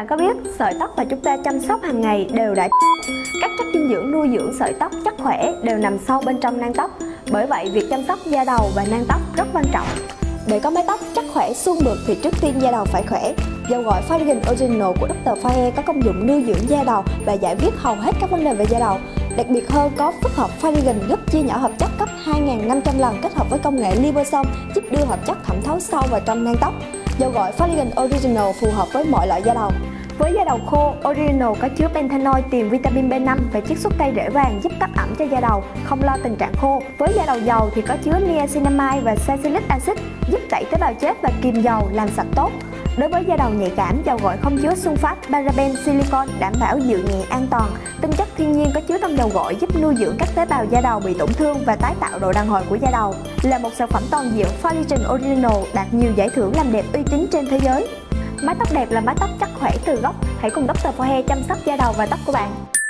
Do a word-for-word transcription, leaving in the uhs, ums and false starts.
Bạn có biết sợi tóc mà chúng ta chăm sóc hàng ngày đều đã các chất dinh dưỡng nuôi dưỡng sợi tóc chắc khỏe đều nằm sâu bên trong nang tóc. Bởi vậy việc chăm sóc da đầu và nang tóc rất quan trọng. Để có mái tóc chắc khỏe suôn mượt thì trước tiên da đầu phải khỏe. Dầu gội Farigan Original của doctor Faye có công dụng nuôi dưỡng da đầu và giải quyết hầu hết các vấn đề về da đầu. Đặc biệt hơn có phức hợp Farigan giúp chia nhỏ hợp chất gấp hai nghìn năm trăm lần kết hợp với công nghệ liposome giúp đưa hợp chất thẩm thấu sâu vào trong nang tóc. Dầu gội Farigan Original phù hợp với mọi loại da đầu. Với da đầu khô, Original có chứa panthenol tiềm vitamin B năm và chiết xuất cây rễ vàng giúp cấp ẩm cho da đầu, không lo tình trạng khô. Với da đầu dầu thì có chứa niacinamide và salicylic acid giúp tẩy tế bào chết và kiềm dầu làm sạch tốt. Đối với da đầu nhạy cảm, dầu gội không chứa sunfat, paraben, silicon đảm bảo dịu nhẹ an toàn. Tinh chất thiên nhiên có chứa trong dầu gội giúp nuôi dưỡng các tế bào da đầu bị tổn thương và tái tạo độ đàn hồi của da đầu. Là một sản phẩm toàn diện, Farigan Original đạt nhiều giải thưởng làm đẹp uy tín trên thế giới. Mái tóc đẹp là mái tóc chắc khỏe từ gốc. Hãy cùng doctor Faye chăm sóc da đầu và tóc của bạn.